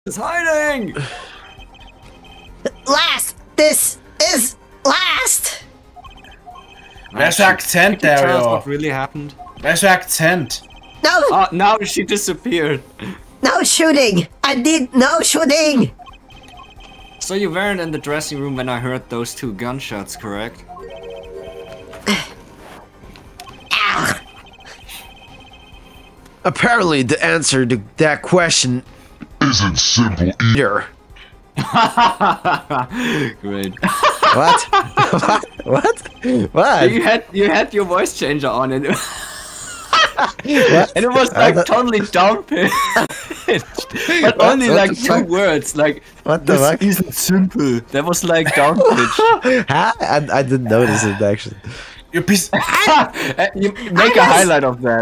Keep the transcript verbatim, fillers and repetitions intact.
It's hiding! Last! This is last! Where's your accent Can you there, tell us yo? what really happened? Where's your accent? No! Oh, now she disappeared. No shooting! I did no shooting! So you weren't in the dressing room when I heard those two gunshots, correct? Ah. Apparently, the answer to that question Isn't simple either. Great. What? What? What? What? You had you had your voice changer on and it, What? and it was I like thought- totally down pitched, but What? only What like the two fuck? words. Like What the this fuck? isn't simple. That was like down pitched. Huh? I, I didn't notice it actually. You piece. You make a highlight of that.